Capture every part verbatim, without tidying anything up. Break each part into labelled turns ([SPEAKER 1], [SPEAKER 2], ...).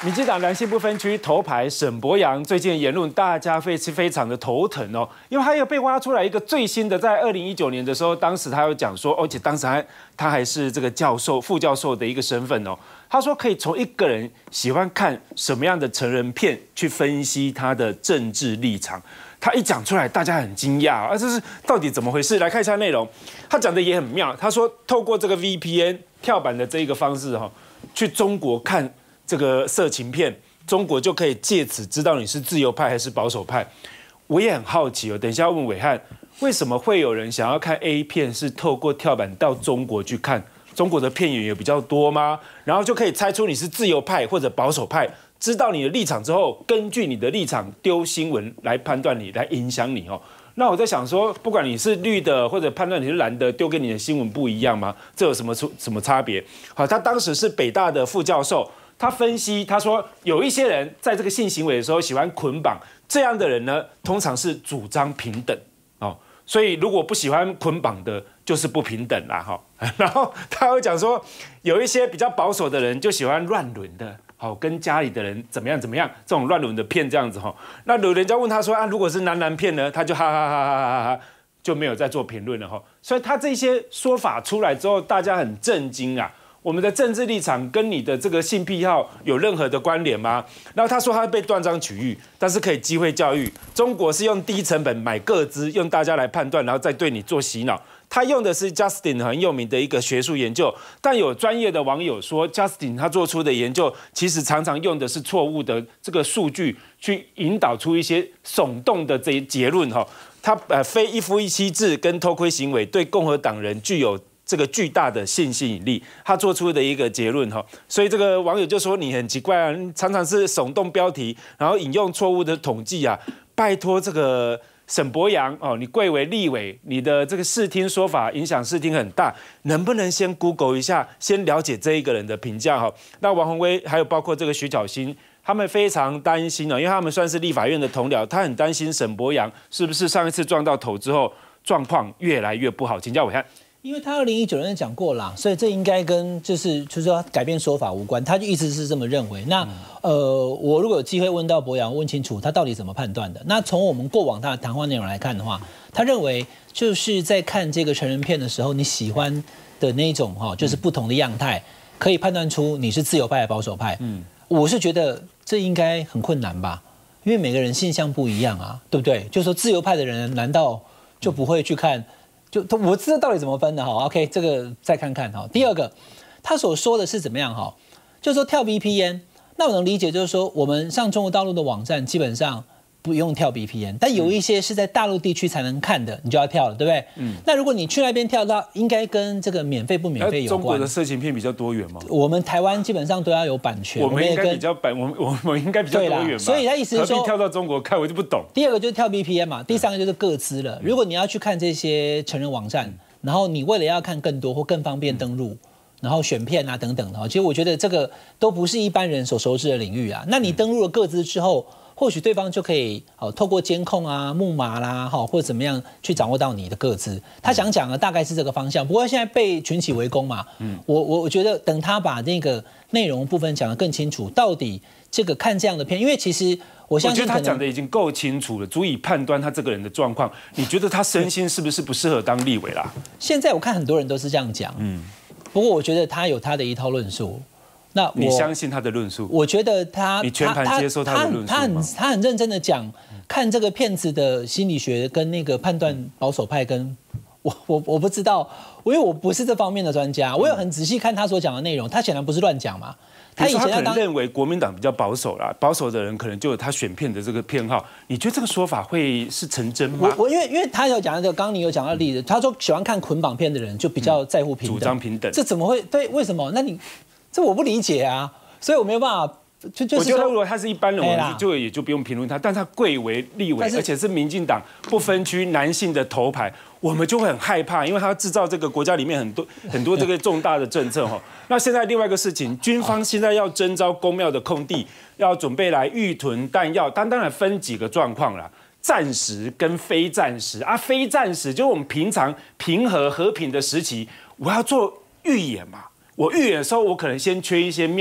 [SPEAKER 1] 民进党南西部分区头牌沈伯洋最近言论，大家非是非常的头疼哦，因为他又被挖出来一个最新的，在二零一九年的时候，当时他有讲说，而且当时还他还是这个教授、副教授的一个身份哦。他说可以从一个人喜欢看什么样的成人片去分析他的政治立场。他一讲出来，大家很惊讶啊，这是到底怎么回事？来看一下内容，他讲的也很妙。他说透过这个 V P N 跳板的这一个方式哈，去中国看这个色情片，中国就可以借此知道你是自由派还是保守派。我也很好奇哦，等一下问暐瀚，为什么会有人想要看 A 片是透过跳板到中国去看？中国的片源也比较多吗？然后就可以猜出你是自由派或者保守派。知道你的立场之后，根据你的立场丢新闻来判断你，来影响你哦。那我在想说，不管你是绿的或者判断你是蓝的，丢给你的新闻不一样吗？这有什么出什么差别？好，他当时是北大的副教授，他分析他说，有一些人在这个性行为的时候喜欢捆绑，这样的人呢，通常是主张平等哦。所以如果不喜欢捆绑的，就是不平等啦哈。然后他会讲说，有一些比较保守的人就喜欢乱伦的。好，跟家里的人怎么样怎么样，这种乱伦的片这样子哈。那有人家问他说啊，如果是男男片呢，他就哈哈哈哈哈哈，就没有再做评论了哈。所以他这些说法出来之后，大家很震惊啊。我们的政治立场跟你的这个性癖好有任何的关联吗？然后他说他被断章取义，但是可以机会教育。中国是用低成本买个资，用大家来判断，然后再对你做洗脑。他用的是 Justin 很有名的一个学术研究，但有专业的网友说 ，Justin 他做出的研究其实常常用的是错误的这个数据，去引导出一些耸动的这些结论哈。他呃非一夫一妻制跟偷窥行为对共和党人具有这个巨大的性吸引力，他做出的一个结论哈。所以这个网友就说你很奇怪啊，常常是耸动标题，然后引用错误的统计啊，拜托这个。沈伯洋哦，你贵为立委，你的这个视听说法影响视听很大，能不能先 Google 一下，先了解这一个人的评价哈？那王宏威还有包括这个徐巧芯，他们非常担心哦，因为他们算是立法院的同僚，他很担心沈伯洋是不是上一次撞到头之后状况越来越不好？请教暐瀚。
[SPEAKER 2] 因为他二零一九年讲过啦，所以这应该跟就是就是说改变说法无关，他就一直是这么认为。那呃，我如果有机会问到伯洋，问清楚他到底怎么判断的。那从我们过往他的谈话内容来看的话，他认为就是在看这个成人片的时候，你喜欢的那种哈，就是不同的样态，可以判断出你是自由派还是保守派。嗯，我是觉得这应该很困难吧，因为每个人性向不一样啊，对不对？就是说自由派的人难道就不会去看？就我知道到底怎么分的哈 ，OK， 这个再看看哈。第二个，他所说的是怎么样哈？就是说跳 V P N， 那我能理解，就是说我们上中国大陆的网站基本上不用跳 V P N， 但有一些是在大陆地区才能看的，你就要跳了，对不对？嗯。那如果你去那边跳到，应该跟这个免费不免费有关。
[SPEAKER 1] 中国的色情片比较多元吗？
[SPEAKER 2] 我们台湾基本上都要有版权，
[SPEAKER 1] 我们应该比较版，我们我们应该比较多元吧。
[SPEAKER 2] 所以他意思是说，
[SPEAKER 1] 跳到中国看我就不懂。
[SPEAKER 2] 第二个就是跳 V P N 嘛，第三个就是个资了。如果你要去看这些成人网站，然后你为了要看更多或更方便登录，然后选片啊等等的，其实我觉得这个都不是一般人所熟知的领域啊。那你登录了个资之后，或许对方就可以哦透过监控啊、木马啦，哈或者怎么样去掌握到你的个资。他想讲的大概是这个方向，不过现在被群起围攻嘛，嗯，我我我觉得等他把那个内容部分讲得更清楚，到底这个看这样的片，因为其实。我相信
[SPEAKER 1] 我觉得他讲的已经够清楚了，足以判断他这个人的状况。你觉得他身心是不是不适合当立委啦？
[SPEAKER 2] 现在我看很多人都是这样讲，嗯，不过我觉得他有他的一套论述。那
[SPEAKER 1] 你相信他的论述？
[SPEAKER 2] 我觉得他，
[SPEAKER 1] 你全盘接受他的论述吗？
[SPEAKER 2] 他很他很认真的讲，看这个骗子的心理学跟那个判断保守派跟。我我我不知道，因为我不是这方面的专家，我有很仔细看他所讲的内容，他显然不是乱讲嘛。
[SPEAKER 1] 他以前可能认为国民党比较保守啦，保守的人可能就有他选片的这个偏好。你觉得这个说法会是成真吗？
[SPEAKER 2] 我我因为因为他有讲到这个，刚刚你有讲到例子，他说喜欢看捆绑片的人就比较在乎平等，
[SPEAKER 1] 主张平等，
[SPEAKER 2] 这怎么会对？为什么？那你这我不理解啊，所以我没有办法。就就是、
[SPEAKER 1] 我觉得如果他是一般人，我们就也就不用评论他。但他贵为立委，而且是民进党不分区男性的头牌，我们就会很害怕，因为他制造这个国家里面很多很多这个重大的政策哈。那现在另外一个事情，军方现在要征召公庙的空地，要准备来预囤弹药，但当然分几个状况啦。战时跟非战时啊，非战时就是我们平常平和和平的时期，我要做预演嘛。我预演的时候，我可能先缺一些庙。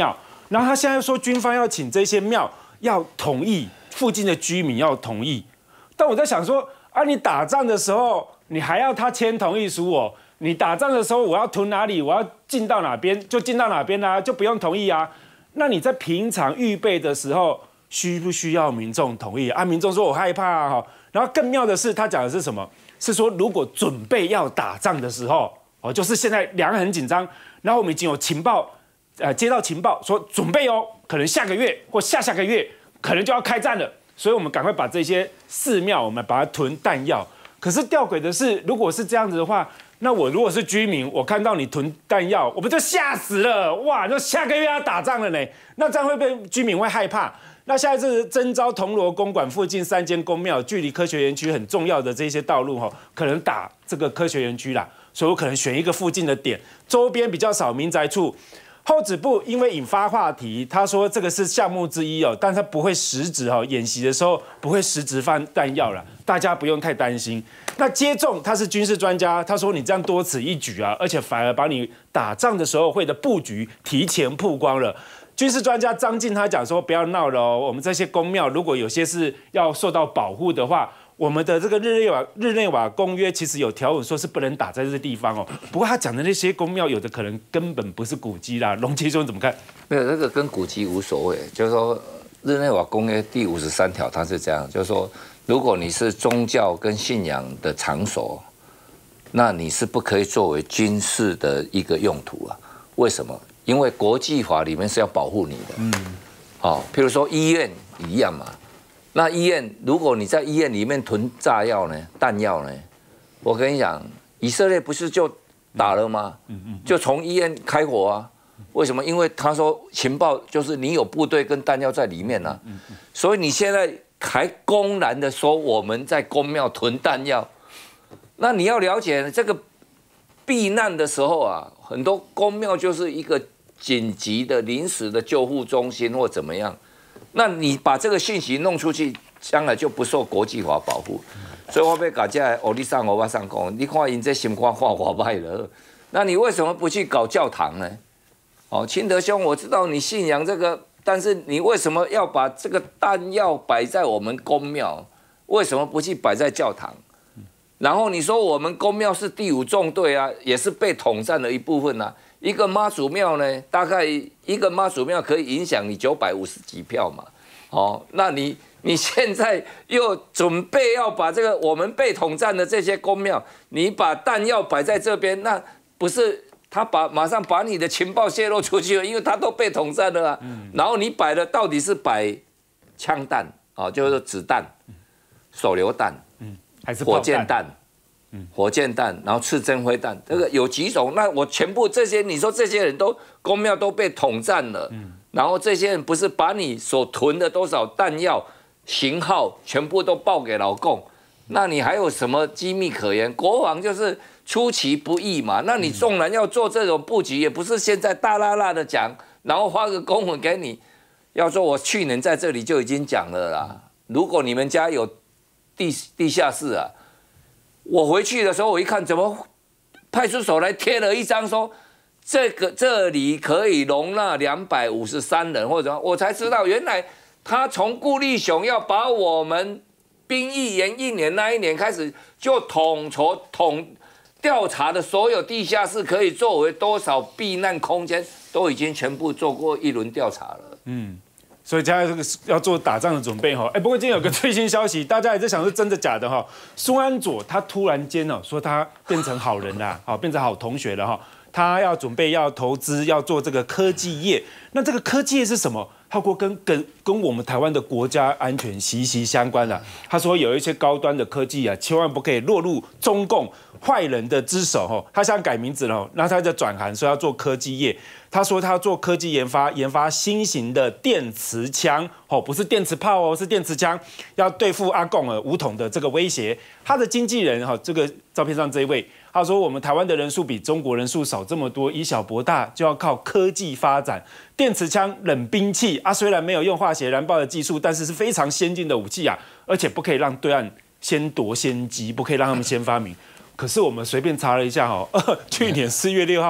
[SPEAKER 1] 然后他现在说军方要请这些庙要同意，附近的居民要同意。但我在想说，啊，你打仗的时候，你还要他签同意书哦？你打仗的时候，我要屯哪里，我要进到哪边就进到哪边啦、啊，就不用同意啊。那你在平常预备的时候，需不需要民众同意啊？民众说我害怕啊，哈。然后更妙的是，他讲的是什么？是说如果准备要打仗的时候，哦，就是现在两岸很紧张，然后我们已经有情报，呃，接到情报说准备哦，可能下个月或下下个月可能就要开战了，所以我们赶快把这些寺庙，我们把它囤弹药。可是吊诡的是，如果是这样子的话，那我如果是居民，我看到你囤弹药，我不就吓死了？哇，那下个月要打仗了呢，那这样会被居民会害怕。那下一次征召铜锣公馆附近三间公庙，距离科学园区很重要的这些道路哈，可能打这个科学园区啦，所以我可能选一个附近的点，周边比较少民宅处。后指部因为引发话题，他说这个是项目之一哦，但他不会实质哈，演习的时候不会实质放弹药了，大家不用太担心。那接种他是军事专家，他说你这样多此一举啊，而且反而把你打仗的时候会的布局提前曝光了。军事专家张晋他讲说，不要闹了哦，我们这些公庙如果有些是要受到保护的话，我们的这个日内瓦日内瓦公约其实有条文说是不能打在这地方哦。不过他讲的那些公庙有的可能根本不是古迹啦。龙基兄怎么看？
[SPEAKER 3] 没有，这个跟古迹无所谓，就是说日内瓦公约第五十三条它是这样，就是说如果你是宗教跟信仰的场所，那你是不可以作为军事的一个用途啊。为什么？因为国际法里面是要保护你的，嗯，好、哦，譬如说医院一样嘛。那医院，如果你在医院里面囤炸药呢、弹药呢，我跟你讲，以色列不是就打了吗？就从医院开火啊。为什么？因为他说情报就是你有部队跟弹药在里面啊，所以你现在还公然的说我们在公庙囤弹药，那你要了解这个避难的时候啊，很多公庙就是一个紧急的临时的救护中心或怎么样，那你把这个信息弄出去，将来就不受国际法保护。所以我被搞这欧利上欧巴上讲，你看因这心肝化我败了，那你为什么不去搞教堂呢？哦，清德兄，我知道你信仰这个，但是你为什么要把这个弹药摆在我们公庙？为什么不去摆在教堂？然后你说我们公庙是第五纵队啊，也是被统战的一部分啊。一个妈祖庙呢，大概一个妈祖庙可以影响你九百五十几票嘛。哦，那你你现在又准备要把这个我们被统战的这些公庙，你把弹药摆在这边，那不是他把马上把你的情报泄露出去了，因为他都被统战了啊。嗯、然后你摆的到底是摆枪弹啊、哦，就是子弹、手榴弹，嗯，还是火箭弹？火箭弹，然后刺针灰弹，这个有几种？那我全部这些，你说这些人都公庙都被统战了，嗯、然后这些人不是把你所囤的多少弹药型号全部都报给老共，那你还有什么机密可言？国防就是出其不意嘛。那你纵然要做这种布局，也不是现在大啦啦的讲，然后发个公文给你。要说我去年在这里就已经讲了啦，如果你们家有地地下室啊。我回去的时候，我一看，怎么派出所来贴了一张说，这个这里可以容纳两百五十三人，或者我才知道，原来他从顾立雄要把我们兵役延一年那一年开始，就统筹统调查的所有地下室可以作为多少避难空间，都已经全部做过一轮调查了。嗯。所以现在这个要做打仗的准备哈，哎，不过今天有个最新消息，大家也在想是真的假的哈。苏安佐他突然间哦说他变成好人啦，好变成好同学了哈，他要准备要投资要做这个科技业，那这个科技业是什么？他说跟跟跟我们台湾的国家安全息息相关的。他说有一些高端的科技啊，千万不可以落入中共坏人的之手哈。他想改名字了，那他就转行说要做科技业。他说他要做科技研发，研发新型的电磁枪，哦，不是电磁炮哦，是电磁枪，要对付阿共呃武统的这个威胁。他的经纪人哈，这个照片上这一位，他说我们台湾的人数比中国人数少这么多，以小博大，就要靠科技发展。电磁枪冷兵器啊，虽然没有用化学燃爆的技术，但是是非常先进的武器啊，而且不可以让对岸先夺先机，不可以让他们先发明。可是我们随便查了一下哈，去年四月六号。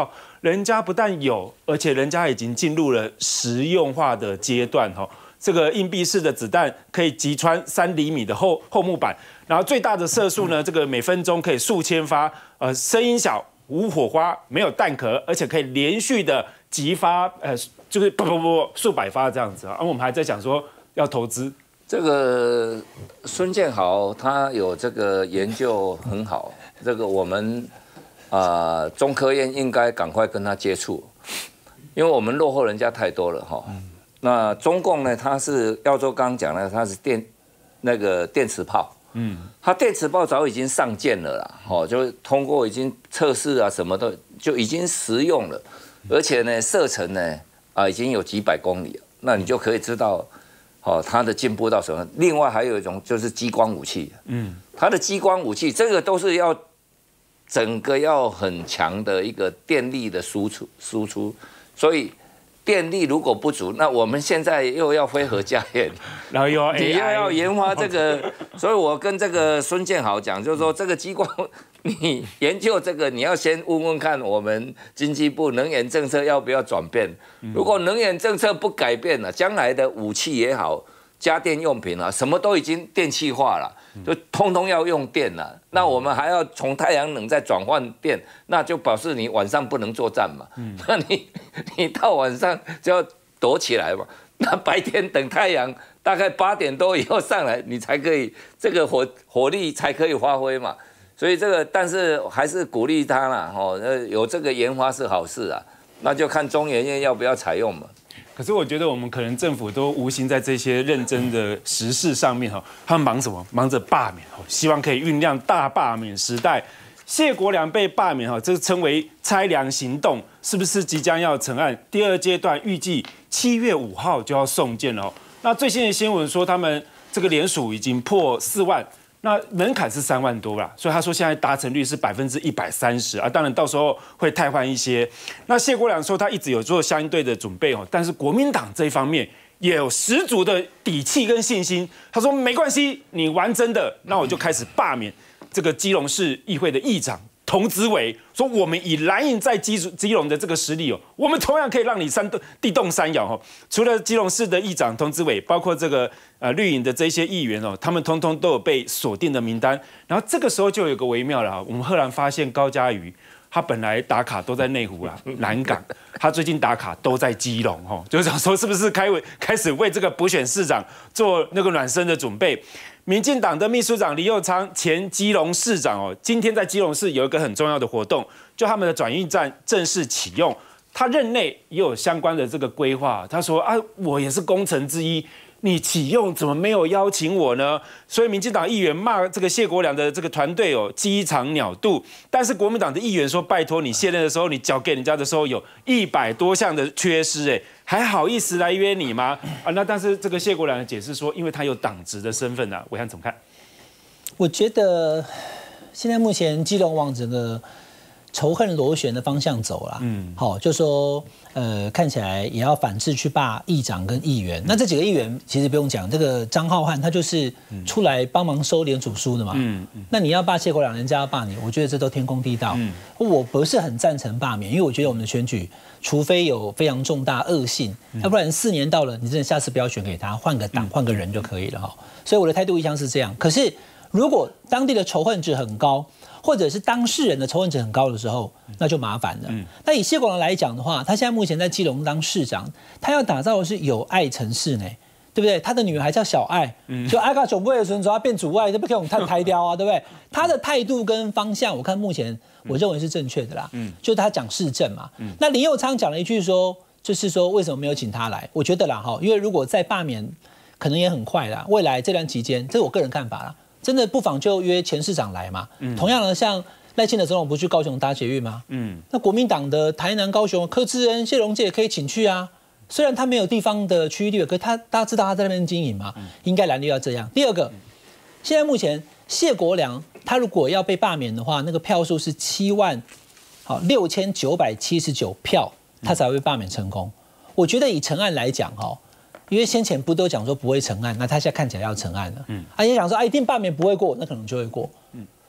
[SPEAKER 1] 人家不但有，而且人家已经进入了实用化的阶段哈。这个硬币式的子弹可以击穿三厘米的厚厚木板，然后最大的射速呢，这个每分钟可以数千发，呃，声音小，无火花，没有弹壳，而且可以连续的击发，呃，就是不不不数百发这样子啊。而我们还在讲说要投资。
[SPEAKER 3] 这个孙建豪他有这个研究很好，这个我们啊、呃、中科院应该赶快跟他接触，因为我们落后人家太多了哈。那中共呢，它是耀州刚刚讲的，它是电那个电磁炮，嗯，它电磁炮早已经上舰了啦，哦，就通过已经测试啊，什么都就已经实用了，而且呢，射程呢啊已经有几百公里了，那你就可以知道。哦，它的进步到什么？另外还有一种就是激光武器，嗯，它的激光武器，这个都是要整个要很强的一个电力的输出输出，所以电力如果不足，那我们现在又要非核家园，
[SPEAKER 1] 然后又要 A I，
[SPEAKER 3] 你又要研发这个，所以我跟这个孙建豪讲，就是说这个激光。你研究这个，你要先问问看我们经济部能源政策要不要转变。如果能源政策不改变了，将来的武器也好，家电用品啊，什么都已经电气化了，就通通要用电了。那我们还要从太阳能再转换电，那就表示你晚上不能作战嘛。那你你到晚上就要躲起来嘛。那白天等太阳大概八点多以后上来，你才可以这个火火力才可以发挥嘛。所以这个，但是还是鼓励他啦，哦，有这个研发是好事啊，那就看中研院要不要采用嘛。
[SPEAKER 1] 可是我觉得我们可能政府都无心在这些认真的时事上面哈，他们忙什么？忙着罢免哦，希望可以酝酿大罢免时代。谢国良被罢免哈，这称为拆梁行动，是不是即将要成案？第二阶段预计七月五号就要送件了。那最新的新闻说，他们这个联署已经破四万。那门槛是三万多啦，所以他说现在达成率是百分之一百三十啊，当然到时候会汰换一些。那谢国良说他一直有做相对的准备哦，但是国民党这一方面也有十足的底气跟信心。他说没关系，你玩真的，那我就开始罢免这个基隆市议会的议长童子伟，说我们以蓝营在基基隆的这个实力哦，我们同样可以让你山地动山摇哦。除了基隆市的议长童子伟，包括这个呃绿营的这些议员哦，他们通通都有被锁定的名单。然后这个时候就有个微妙了，我们赫然发现高嘉瑜他本来打卡都在内湖啦、南港，他最近打卡都在基隆哦，就是想说是不是开开始为这个补选市长做那个暖身的准备。民进党的秘书长黎佑昌，前基隆市长哦，今天在基隆市有一个很重要的活动，就他们的转运站正式启用。他任内也有相关的这个规划。他说啊，我也是功臣之一，你启用怎么没有邀请我呢？所以民进党议员骂这个谢国良的这个团队哦，鸡肠鸟肚。但是国民党的议员说，拜托你卸任的时候，你交给人家的时候有一百多项的缺失，哎。还好意思来约你吗？啊，那但是这个谢国良的解释说，因为他有党职的身份啊，暐瀚怎么看？
[SPEAKER 2] 我觉得现在目前基隆往整个仇恨螺旋的方向走了，嗯，好，就说呃看起来也要反制去罢议长跟议员。那这几个议员其实不用讲，这个张浩瀚他就是出来帮忙收联署书的嘛，嗯，那你要罢谢国良，人家要罢你，我觉得这都天公地道。嗯，我不是很赞成罢免，因为我觉得我们的选举。除非有非常重大恶性，要不然四年到了，你真的下次不要选给他，换个党、换个人就可以了哈。所以我的态度一向是这样。可是如果当地的仇恨值很高，或者是当事人的仇恨值很高的时候，那就麻烦了。那以谢国良来讲的话，他现在目前在基隆当市长，他要打造的是有爱城市呢。对不对？他的女儿还叫小爱，就爱个总不会的时候，要变主爱，这不可以用碳排雕啊，对不对？他的态度跟方向，我看目前我认为是正确的啦。嗯，就是他讲市政嘛。嗯，那林右昌讲了一句说，就是说为什么没有请他来？我觉得啦哈，因为如果再罢免，可能也很快啦。未来这段期间，这是我个人看法啦，真的不妨就约前市长来嘛。嗯，同样的，像赖清德总统不去高雄搭捷运吗？嗯，那国民党的台南、高雄柯志恩、谢龙介也可以请去啊。虽然他没有地方的区域地位，可是他大家知道他在那边经营嘛，应该蓝绿要这样。第二个，现在目前谢国良他如果要被罢免的话，那个票数是七万好六千九百七十九票，他才会罢免成功。我觉得以成案来讲哈，因为先前不都讲说不会成案，那他现在看起来要成案了，嗯，啊也想说啊一定罢免不会过，那可能就会过，嗯，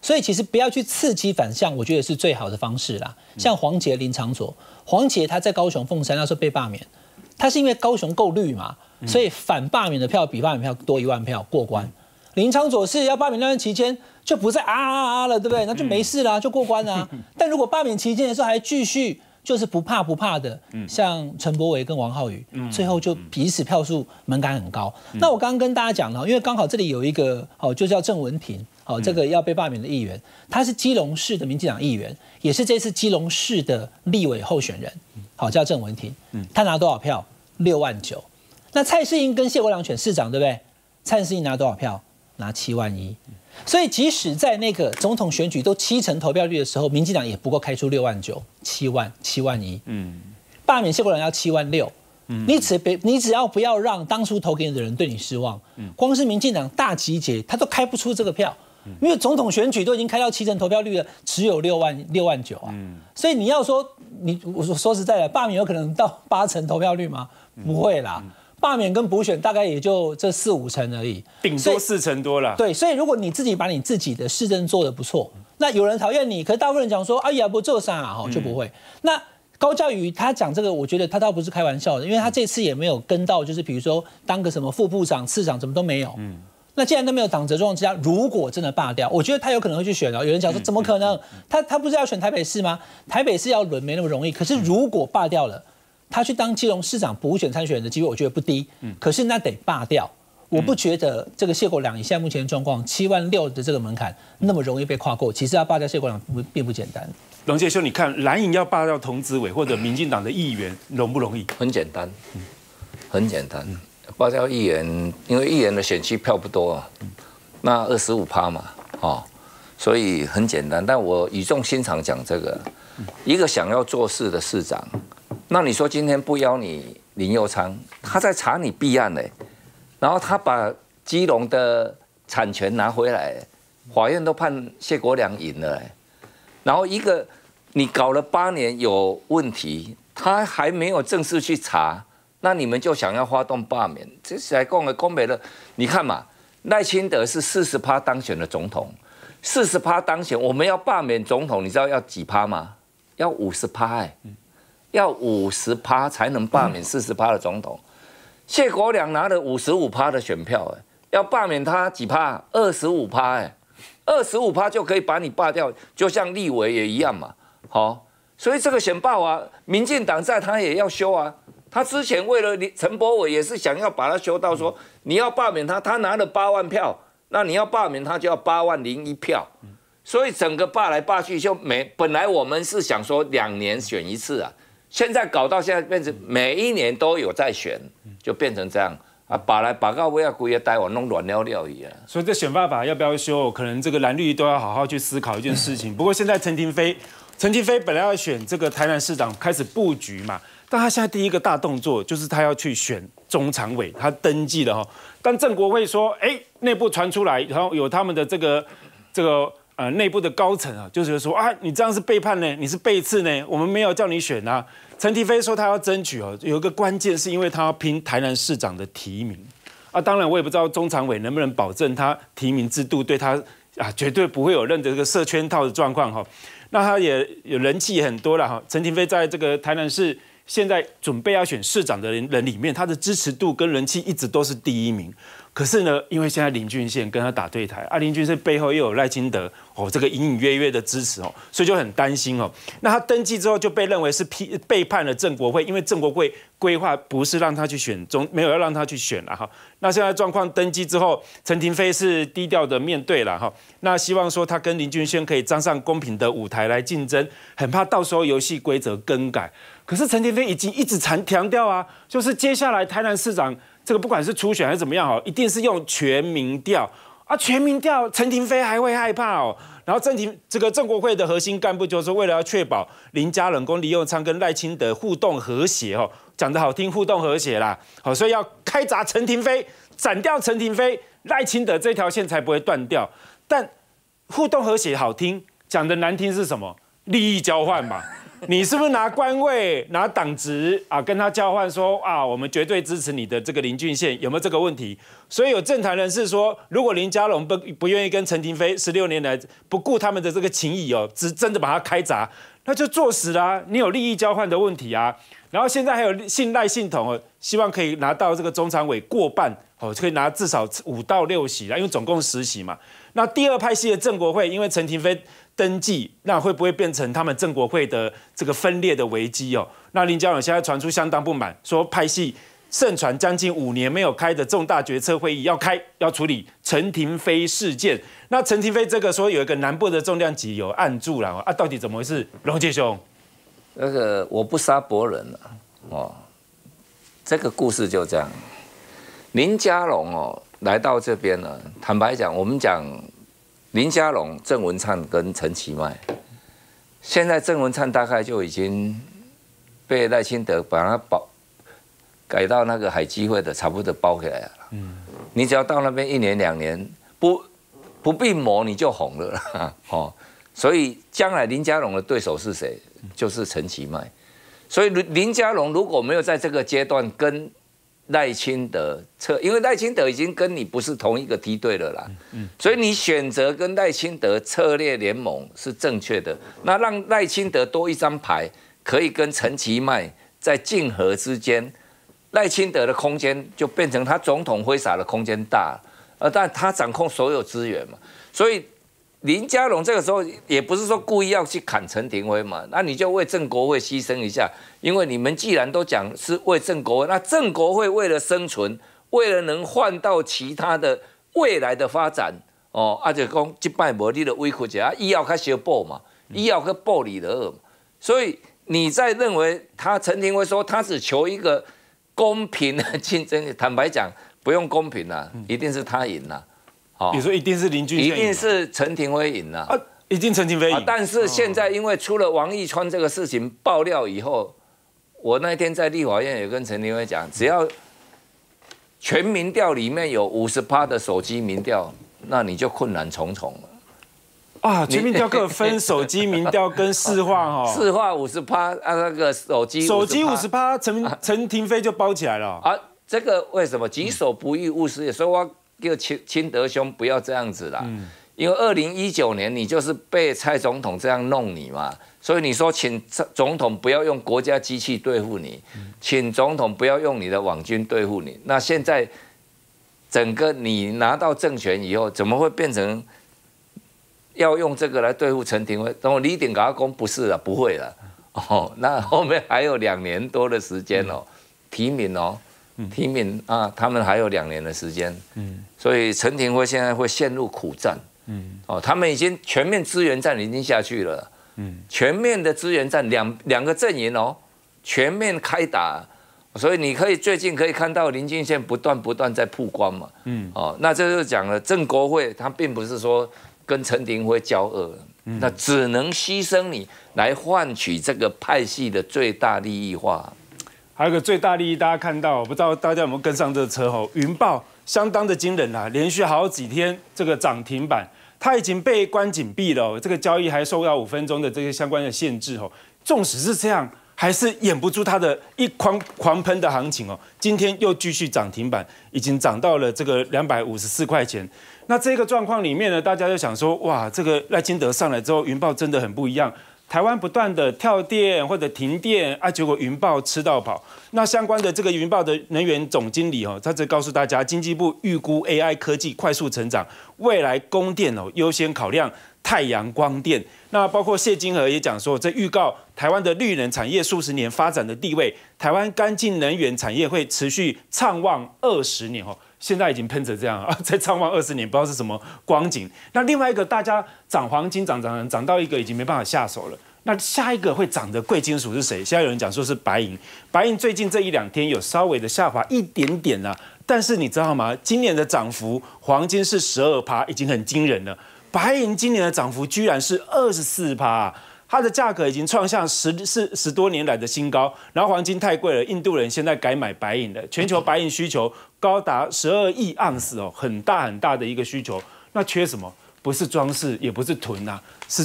[SPEAKER 2] 所以其实不要去刺激反向，我觉得是最好的方式啦。像黄捷、林长佐，黄捷他在高雄凤山那时候被罢免，他是因为高雄够绿嘛，所以反罢免的票比罢免票多一万票过关。林长佐是要罢免那段期间就不再啊啊啊了，对不对？那就没事啦，就过关啦。但如果罢免期间的时候还继续就是不怕不怕的，像陈柏惟跟王浩宇，最后就彼此票数门槛很高。那我刚刚跟大家讲了，因为刚好这里有一个哦，就叫郑文婷，哦，这个要被罢免的议员，他是基隆市的民进党议员，也是这次基隆市的立委候选人，好，叫郑文婷。他拿多少票？六万九。那蔡适应跟谢国良选市长，对不对？蔡适应拿多少票？拿七万一。所以即使在那个总统选举都七成投票率的时候，民进党也不够开出六万九、七万、七万一。嗯，罢免谢国良要七万六。嗯，你只别你只要不要让当初投给你的人对你失望。嗯，光是民进党大集结，他都开不出这个票，因为总统选举都已经开到七成投票率了，只有六万六万九啊。嗯，所以你要说你我说实在的，罢免有可能到八成投票率吗？不会啦。嗯，罢免跟补选大概也就这四五成而已，
[SPEAKER 1] 顶多四成多了。
[SPEAKER 2] 对，所以如果你自己把你自己的市政做得不错，那有人讨厌你，可是大部分人讲说，哎呀不做啥哈就不会。嗯、那高嘉瑜他讲这个，我觉得他倒不是开玩笑的，因为他这次也没有跟到，就是比如说当个什么副部长、次长，什么都没有。嗯，那既然都没有党责状况之下，如果真的罢掉，我觉得他有可能会去选哦。有人讲说怎么可能？他他不是要选台北市吗？台北市要轮没那么容易，可是如果罢掉了。他去当基隆市长补选参选人的机会，我觉得不低。嗯，可是那得罢掉。我不觉得这个谢国良以现在目前的状况，七万六的这个门槛那么容易被跨过。其实要罢掉谢国良并不简单。
[SPEAKER 1] 龙介兄，你看蓝营要罢掉童子伟或者民进党的议员，容不容易？
[SPEAKER 3] 很简单，很简单。罢掉议员，因为议员的选区票不多啊，那二十五趴嘛，哦，所以很简单。但我语重心长讲这个，一个想要做事的市长。那你说今天不邀你林右昌，他在查你弊案嘞，然后他把基隆的产权拿回来，法院都判谢国良赢了，然后一个你搞了八年有问题，他还没有正式去查，那你们就想要发动罢免，这是来讲的讲白了，你看嘛，赖清德是四十趴当选的总统，四十趴当选，我们要罢免总统，你知道要几趴吗？要五十趴哎。要五十趴才能罢免四十趴的总统，谢国良拿了五十五趴的选票，哎，要罢免他几趴？二十五趴，哎，二十五趴就可以把你罢掉，就像立委也一样嘛，好，所以这个选罢法，民进党在他也要修啊，他之前为了陈柏惟也是想要把他修到说，你要罢免他，他拿了八万票，那你要罢免他就要八万零一票，所以整个罢来罢去就每本来我们是想说两年选一次啊。现在搞到现在变成每一年都有在选，就变成这样啊，把来把到尾啊，规个台湾弄乱了了一样。
[SPEAKER 1] 所以这选罢法要不要修，可能这个蓝绿都要好好去思考一件事情。不过现在陈亭妃，陈亭妃本来要选这个台南市长，开始布局嘛，但他现在第一个大动作就是他要去选中常委，他登记了哈。但郑国会说，哎，内部传出来，然后有他们的这个这个。呃，内部的高层啊，就是说啊，你这样是背叛呢，你是背刺呢，我们没有叫你选啊。陈亭妃说他要争取哦，有一个关键是因为他要拼台南市长的提名啊。当然，我也不知道中常委能不能保证他提名制度对他啊绝对不会有任何这个设圈套的状况哈。那他也有人气也很多了哈。陈亭妃在这个台南市现在准备要选市长的人人里面，他的支持度跟人气一直都是第一名。可是呢，因为现在林俊宪跟他打对台，啊，林俊宪背后又有赖清德哦，这个隐隐约约的支持哦，所以就很担心哦。那他登记之后就被认为是批背叛了郑国会，因为郑国会规划不是让他去选中，没有要让他去选了哈。那现在状况登记之后，陈亭妃是低调的面对了哈。那希望说他跟林俊宪可以站上公平的舞台来竞争，很怕到时候游戏规则更改。可是陈亭妃已经一直强强调啊，就是接下来台南市长。这个不管是初选还是怎么样哦，一定是用全民调啊，全民调，陈亭妃还会害怕哦。然后郑庭这个郑国会的核心干部就是为了要确保林佳龙、跟李佑昌跟赖清德互动和谐哦，讲得好听，互动和谐啦，好，所以要开闸陈亭妃，斩掉陈亭妃，赖清德这条线才不会断掉。但互动和谐好听，讲的难听是什么？利益交换嘛。 你是不是拿官位、拿党职啊，跟他交换说啊，我们绝对支持你的这个林俊宪，有没有这个问题？所以有政坛人士说，如果林佳龙不不愿意跟陈亭妃十六年来不顾他们的这个情谊哦，只真的把他开闸，那就作死啦、啊，你有利益交换的问题啊。然后现在还有信赖系统哦，希望可以拿到这个中常委过半哦，可以拿至少五到六席啦，因为总共十席嘛。那第二派系的正国会，因为陈亭妃登记，那会不会变成他们正国会的这个分裂的危机哦？那林佳龙现在传出相当不满，说派系盛传将近五年没有开的重大决策会议要开，要处理陈亭妃事件。那陈亭妃这个说有一个南部的重量级有按住了啊，到底怎么回事？荣杰兄，
[SPEAKER 3] 那个我不杀伯仁了哦，这个故事就这样。林佳龙哦来到这边呢，坦白讲，我们讲林佳龙、郑文灿跟陈其迈，现在郑文灿大概就已经被赖清德把他包改到那个海基会的差不多包起来了。嗯，你只要到那边一年两年，不不必磨你就红了啦。哦，所以将来林佳龙的对手是谁？就是陈其迈。所以林佳龙如果没有在这个阶段跟赖清德策，因为赖清德已经跟你不是同一个梯队了啦，嗯，所以你选择跟赖清德策略联盟是正确的。那让赖清德多一张牌，可以跟陈其迈在竞合之间，赖清德的空间就变成他总统挥洒的空间大，呃，但他掌控所有资源嘛，所以林佳龙这个时候也不是说故意要去砍陈亭妃嘛，那你就为郑国会牺牲一下，因为你们既然都讲是为郑国会，那郑国会为了生存，为了能换到其他的未来的发展，哦，啊就讲这摆无你的委屈一下，医药开小补嘛，医药去补你的嘛，所以你在认为他陈亭妃说他只求一个公平的竞争，坦白讲不用公平啦，一定是他赢啦。
[SPEAKER 1] 哦，你说一定是林俊宪，
[SPEAKER 3] 一定是陈亭妃赢了啊，
[SPEAKER 1] 一定陈亭妃赢、啊。
[SPEAKER 3] 但是现在因为出了王义川这个事情爆料以后，我那天在立法院也跟陈亭妃讲，只要全民调里面有五十趴的手机民调，那你就困难重重了。
[SPEAKER 1] 啊，全民调各分手机民调跟市话哦，
[SPEAKER 3] 市话五十趴啊，那个手机
[SPEAKER 1] 手机五十趴，陈陈亭妃就包起来了啊。
[SPEAKER 3] 这个为什么己所不欲勿施也？所以我。叫清清德兄不要这样子啦，嗯、因为二零一九年你就是被蔡总统这样弄你嘛，所以你说请总统不要用国家机器对付你，嗯、请总统不要用你的网军对付你。那现在整个你拿到政权以后，怎么会变成要用这个来对付陈亭妃？等我李鼎给他讲不是了，不会了。哦，那后面还有两年多的时间哦，提名哦。提名啊，他们还有两年的时间，嗯，所以陈亭妃现在会陷入苦战，嗯，哦，他们已经全面资源战已经下去了，嗯，全面的资源战两两个阵营哦，全面开打，所以你可以最近可以看到林俊宪不断不断在曝光嘛，嗯，哦，那这就讲了郑国会他并不是说跟陈亭妃交恶，嗯，那只能牺牲你来换取这个派系的最大利益化。
[SPEAKER 1] 还有一个最大利益，大家看到，不知道大家有没有跟上这个车吼？云豹相当的惊人啦，连续好几天这个涨停板，它已经被关紧闭了，这个交易还受到五分钟的这些相关的限制哦。纵使是这样，还是掩不住它的一狂狂喷的行情哦。今天又继续涨停板，已经涨到了这个两百五十四块钱。那这个状况里面呢，大家就想说，哇，这个赖清德上来之后，云豹真的很不一样。台湾不断的跳电或者停电啊，结果云豹吃到饱。那相关的这个云豹的能源总经理哦，他则告诉大家，经济部预估 A I 科技快速成长，未来供电哦优先考量太阳光电。那包括谢金河也讲说，这预告台湾的绿能产业数十年发展的地位，台湾干净能源产业会持续畅旺二十年哦。现在已经喷成这样啊，再畅旺二十年，不知道是什么光景。那另外一个，大家涨黄金涨涨涨到一个已经没办法下手了。那下一个会涨的贵金属是谁？现在有人讲说是白银，白银最近这一两天有稍微的下滑一点点啦、啊，但是你知道吗？今年的涨幅，黄金是十二趴，已经很惊人了。白银今年的涨幅居然是二十四趴，啊，它的价格已经创下十是十多年来的新高。然后黄金太贵了，印度人现在改买白银了，全球白银需求高达十二亿盎司哦，很大很大的一个需求。那缺什么？不是装饰，也不是囤啊，是做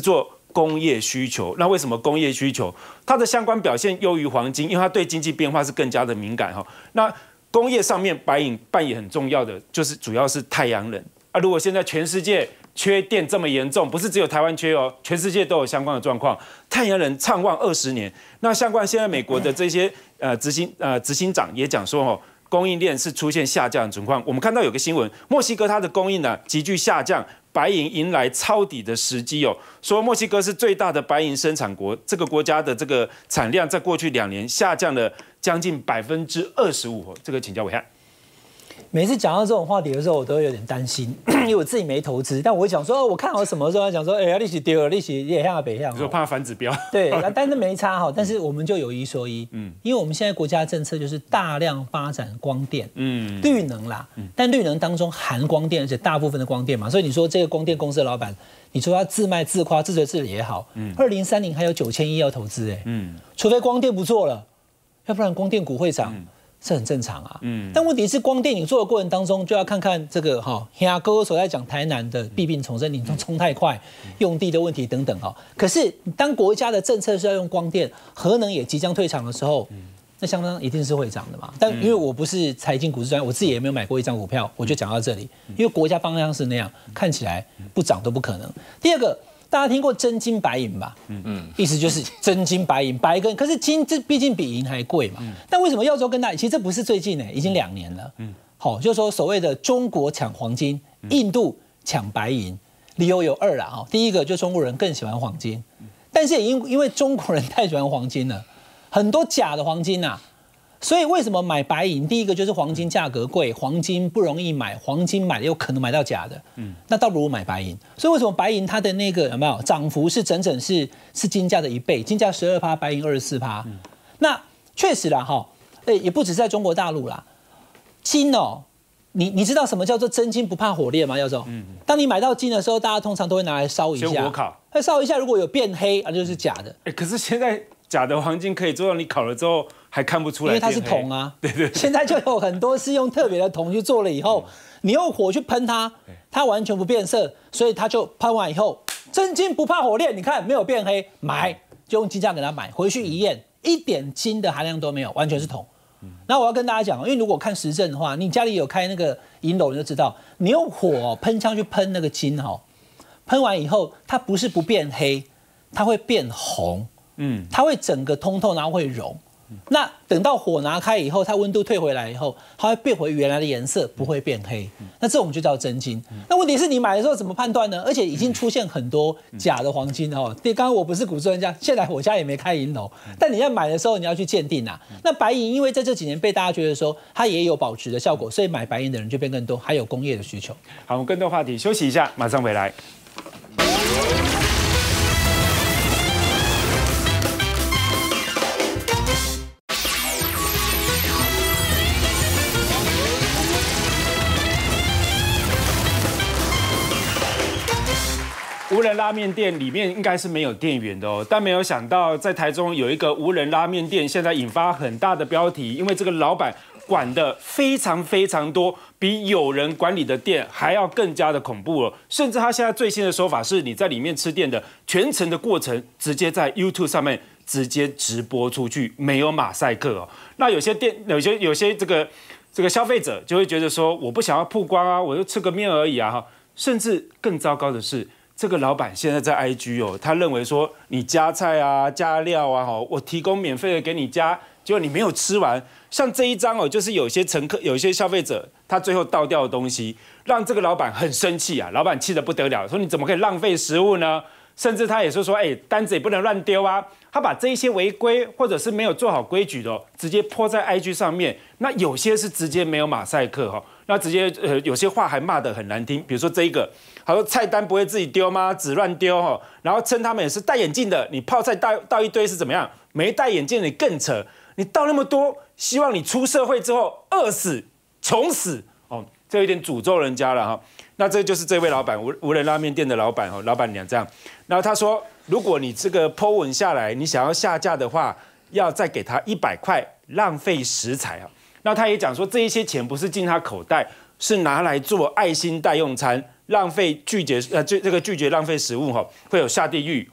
[SPEAKER 1] 工业需求。那为什么工业需求它的相关表现优于黄金？因为它对经济变化是更加的敏感哈。那工业上面白银扮演很重要的，就是主要是太阳能啊。如果现在全世界缺电这么严重，不是只有台湾缺哦，全世界都有相关的状况。太阳能畅旺二十年，那相关现在美国的这些呃执行呃执行长也讲说哦，供应链是出现下降的情况。我们看到有个新闻，墨西哥它的供应呢急剧下降，白银迎来抄底的时机哦。说墨西哥是最大的白银生产国，这个国家的这个产量在过去两年下降了将近百分之二十五。这个请教暐瀚。
[SPEAKER 2] 每次讲到这种话题的时候，我都会有点担心，因为我自己没投资，但我会讲说，哦，我看好什么时候讲说，哎呀，利息丢了，利息也向北向，
[SPEAKER 1] 你说怕反指标，
[SPEAKER 2] 对，但是没差哈，但是我们就有一说一，嗯，因为我们现在国家政策就是大量发展光电，嗯，绿能啦，但绿能当中含光电，而且大部分的光电嘛，所以你说这个光电公司的老板，你说他自卖自夸自吹自擂也好，嗯，二零三零还有九千亿要投资，哎，嗯，除非光电不做了，要不然光电股会涨。嗯是很正常啊，嗯，但问题是光电你做的过程当中，就要看看这个哈，亚哥所在讲台南的弊病丛生，你冲太快，用地的问题等等哈。可是当国家的政策是要用光电，核能也即将退场的时候，那相当一定是会涨的嘛。但因为我不是财经股市专家，我自己也没有买过一张股票，我就讲到这里，因为国家方向是那样，看起来不涨都不可能。第二个。大家听过真金白银吧？嗯嗯，意思就是真金白银，白跟可是金这毕竟比银还贵嘛。嗯、但为什么耀州跟大？其实这不是最近呢、欸，已经两年了。嗯，好，就是说所谓的中国抢黄金，印度抢白银，理由有二啦。哈，第一个就中国人更喜欢黄金，但是也因因为中国人太喜欢黄金了，很多假的黄金呐、啊。所以为什么买白银？第一个就是黄金价格贵，黄金不容易买，黄金买了有可能买到假的，嗯，那倒不如买白银。所以为什么白银它的那个有没有涨幅是整整是是金价的一倍，金价十二趴，白银二十四趴。嗯、那确实啦，哈，诶，也不止在中国大陆啦，金哦，你你知道什么叫做真金不怕火炼吗？教授，嗯，当你买到金的时候，大家通常都会拿来烧一下，
[SPEAKER 1] 先火烤，
[SPEAKER 2] 那烧一下，如果有变黑，那就是假的。
[SPEAKER 1] 哎，可是现在假的黄金可以做到你烤了之后。还看不出来，
[SPEAKER 2] 因为它是铜啊。
[SPEAKER 1] 对 对, 对。
[SPEAKER 2] 现在就有很多是用特别的铜去做了以后，你用火去喷它，它完全不变色，所以它就喷完以后，真金不怕火炼，你看没有变黑，买就用金价给它买，回去一验，一点金的含量都没有，完全是铜。那我要跟大家讲，因为如果看实证的话，你家里有开那个银楼，你就知道，你用火喷枪去喷那个金哈，喷完以后，它不是不变黑，它会变红，嗯，它会整个通透，然后会融。那等到火拿开以后，它温度退回来以后，它会变回原来的颜色，不会变黑。那这我们就叫真金。那问题是你买的时候怎么判断呢？而且已经出现很多假的黄金哦。对，刚刚我不是股市专家，现在我家也没开银楼，但你要买的时候你要去鉴定啊。那白银因为在这几年被大家觉得说它也有保值的效果，所以买白银的人就变更多，还有工业的需求。
[SPEAKER 1] 好，我们更多话题休息一下，马上回来。无人拉面店里面应该是没有店员的哦，但没有想到在台中有一个无人拉面店，现在引发很大的标题，因为这个老板管的非常非常多，比有人管理的店还要更加的恐怖了。甚至他现在最新的说法是，你在里面吃店的全程的过程，直接在 YouTube 上面直接直播出去，没有马赛克哦。那有些店，有些有些这个这个消费者就会觉得说，我不想要曝光啊，我就吃个面而已啊哈。甚至更糟糕的是。这个老板现在在 I G 哦，他认为说你加菜啊、加料啊，哈，我提供免费的给你加，结果你没有吃完。像这一张哦，就是有些乘客、有些消费者，他最后倒掉的东西，让这个老板很生气啊。老板气得不得了，说你怎么可以浪费食物呢？甚至他也是说，哎，单子也不能乱丢啊。他把这一些违规或者是没有做好规矩的、哦，直接泼在 I G 上面。那有些是直接没有马赛克哈、哦，那直接呃有些话还骂得很难听，比如说这一个。他说菜单不会自己丢吗？只乱丢哈，然后称他们也是戴眼镜的，你泡菜倒倒一堆是怎么样？没戴眼镜的你更扯，你倒那么多，希望你出社会之后饿死、穷死哦，这有点诅咒人家了哈。那这就是这位老板无无人拉面店的老板哦，老板娘这样。然后他说，如果你这个 po 文下来，你想要下架的话，要再给他一百块，浪费食材啊。那他也讲说，这一些钱不是进他口袋，是拿来做爱心代用餐。浪费拒绝呃这这个拒绝浪费食物哈，会有下地狱哈。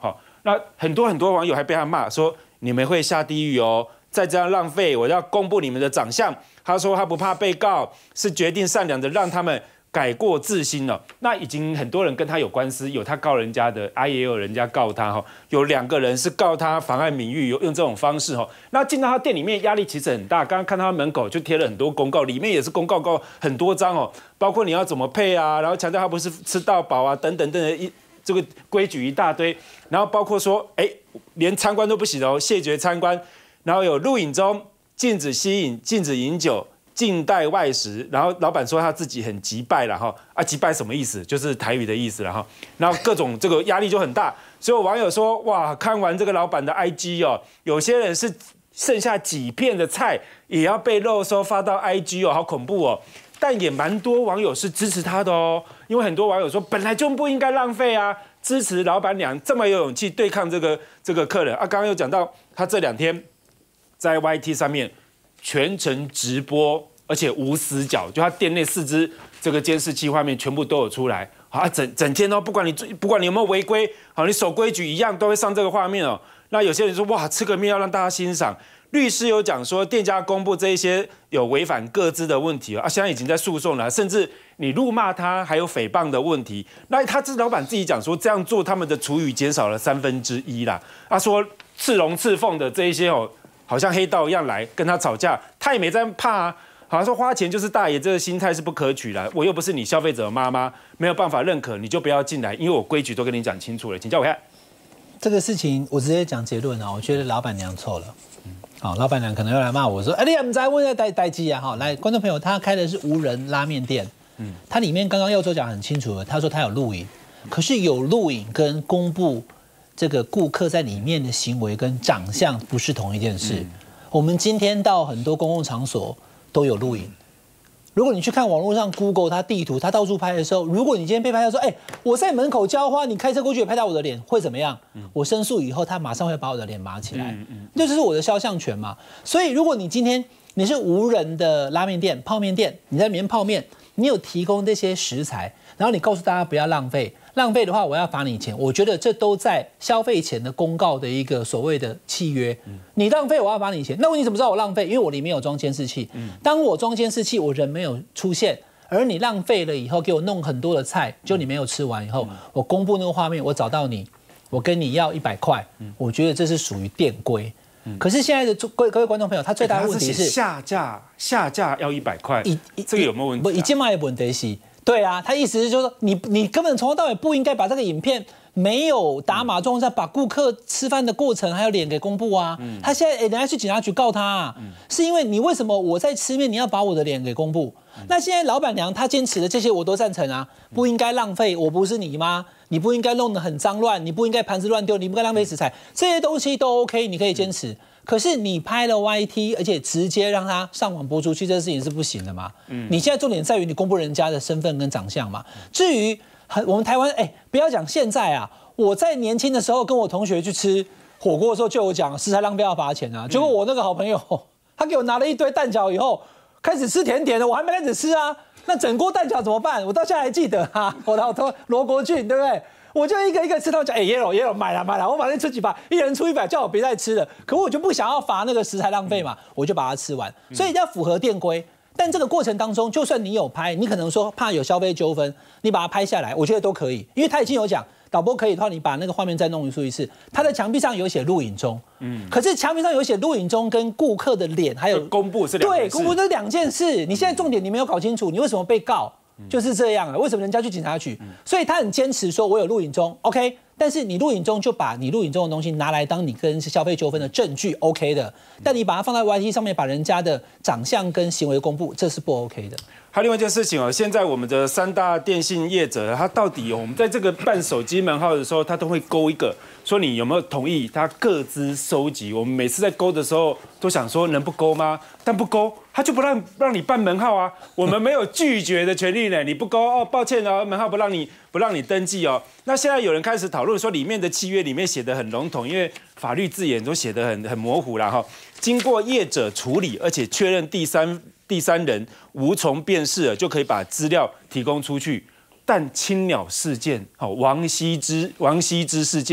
[SPEAKER 1] 那很多很多网友还被他骂说你们会下地狱哦，再这样浪费，我要公布你们的长相。他说他不怕被告，是决定善良的让他们改过自新了。那已经很多人跟他有官司，有他告人家的，啊也有人家告他哈，有两个人是告他妨碍名誉，有用这种方式哈。那进到他店里面压力其实很大，刚刚看到他门口就贴了很多公告，里面也是公告告很多张哦，包括你要怎么配啊，然后强调他不是吃到饱啊等等等等一这个规矩一大堆，然后包括说哎连参观都不行哦，谢绝参观，然后有录影中禁止吸引、禁止饮酒。禁带外食，然后老板说他自己很急败了哈啊，急败什么意思？就是台语的意思了哈。然后各种这个压力就很大，所以有网友说哇，看完这个老板的 I G 哦，有些人是剩下几片的菜也要被肉搜发到 I G 哦，好恐怖哦。但也蛮多网友是支持他的哦，因为很多网友说本来就不应该浪费啊，支持老板娘这么有勇气对抗这个这个客人啊。刚刚有讲到他这两天在 Y T 上面全程直播。而且无死角，就他店内四支这个监视器画面全部都有出来，啊，整整天哦，不管你不管你有没有违规，好，你守规矩一样都会上这个画面哦。那有些人说哇，吃个面要让大家欣赏，律师有讲说店家公布这一些有违反个资的问题啊，现在已经在诉讼了，甚至你辱骂他还有诽谤的问题。那他这老板自己讲说这样做他们的厨余减少了三分之一啦。他说刺龙刺凤的这一些哦，好像黑道一样来跟他吵架，他也没在怕啊。好像说花钱就是大爷，这个心态是不可取的。我又不是你消费者的妈妈，没有办法认可，你就不要进来，因为我规矩都跟你讲清楚了。请叫我看
[SPEAKER 2] 这个事情，我直接讲结论啊，我觉得老板娘错了。好，老板娘可能要来骂我说：“哎，你也不在问在代代机啊！”哈，来，观众朋友，他开的是无人拉面店，嗯，他里面刚刚佑州讲很清楚了，他说他有录影，可是有录影跟公布这个顾客在里面的行为跟长相不是同一件事。嗯、我们今天到很多公共场所。都有录影。如果你去看网络上 Google 它地图，它到处拍的时候，如果你今天被拍到说，哎、欸，我在门口浇花，你开车过去也拍到我的脸，会怎么样？嗯、我申诉以后，他马上会把我的脸码起来，嗯嗯、这就是我的肖像权嘛。所以，如果你今天你是无人的拉面店、泡面店，你在里面泡面，你有提供这些食材，然后你告诉大家不要浪费。浪费的话，我要罚你钱。我觉得这都在消费前的公告的一个所谓的契约。你浪费，我要罚你钱。那你怎么知道我浪费？因为我里面有装监视器。当我装监视器，我人没有出现，而你浪费了以后，给我弄很多的菜，就你没有吃完以后，我公布那个画面，我找到你，我跟你要一百块。我觉得这是属于店规。可是现在的各位各位观众朋友，他最大的问题是
[SPEAKER 1] 下架，下架要一百块，这个有没有问题、啊？
[SPEAKER 2] 不，已经卖的问题是。对啊，他意思是就是说你你根本从头到尾不应该把这个影片没有打码状况下把顾客吃饭的过程还有脸给公布啊。嗯、他现在人家去警察局告他、啊，嗯、是因为你为什么我在吃面你要把我的脸给公布？嗯、那现在老板娘她坚持的这些我都赞成啊，不应该浪费，我不是你妈，你不应该弄得很脏乱，你不应该盘子乱丢，你不应该浪费食材，这些东西都 OK， 你可以坚持。可是你拍了 Y T， 而且直接让他上网播出去，这事情是不行的嘛？嗯，你现在重点在于你公布人家的身份跟长相嘛。至于我们台湾，哎、欸，不要讲现在啊，我在年轻的时候跟我同学去吃火锅的时候，就有讲食材浪费要罚钱啊。结果我那个好朋友，他给我拿了一堆蛋饺以后，开始吃甜甜的，我还没开始吃啊。那整锅蛋饺怎么办？我到现在还记得啊，我老头罗国俊，对不对？我就一个一个吃到讲，哎、欸，耶罗耶罗买了买了，我反正吃几把，一人出一百，叫我别再吃了。可我就不想要罚那个食材浪费嘛，我就把它吃完。所以要符合店规。但这个过程当中，就算你有拍，你可能说怕有消费纠纷，你把它拍下来，我觉得都可以，因为他已经有讲，导播可以的话，你把那个画面再弄一出一次。他在墙壁上有写录影中，嗯，可是墙壁上有写录影中跟顾客的脸还有
[SPEAKER 1] 公布是两件事，
[SPEAKER 2] 对，公布这两件事。你现在重点你没有搞清楚，你为什么被告？就是这样啊，为什么人家去警察局？所以他很坚持说，我有录影中 ，OK。但是你录影中就把你录影中的东西拿来当你跟消费纠纷的证据 ，OK 的。但你把它放在 Y T 上面，把人家的长相跟行为公布，这是不 OK 的。
[SPEAKER 1] 还有另外一件事情哦，现在我们的三大电信业者，他到底我们在这个办手机门号的时候，他都会勾一个，说你有没有同意他各自收集。我们每次在勾的时候，都想说能不勾吗？但不勾，他就不让让你办门号啊。我们没有拒绝的权利呢，你不勾哦，抱歉哦，门号不让你不让你登记哦。那现在有人开始讨论说，里面的契约里面写得很笼统，因为法律字眼都写得很很模糊啦哈。经过业者处理，而且确认第三第三人无从辨识了，就可以把资料提供出去。但青鸟事件，好，王羲之王羲之事件